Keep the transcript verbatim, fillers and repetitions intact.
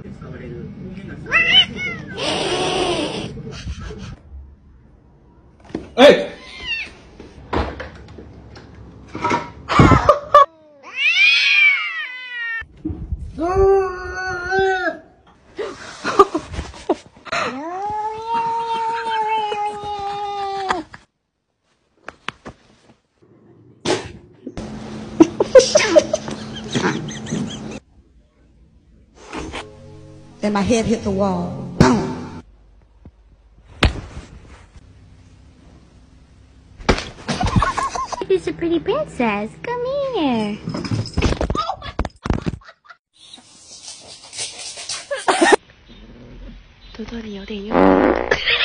Hey! Then my head hit the wall. Boom. It's a pretty princess. Come here. Tôi tôi thì有点用。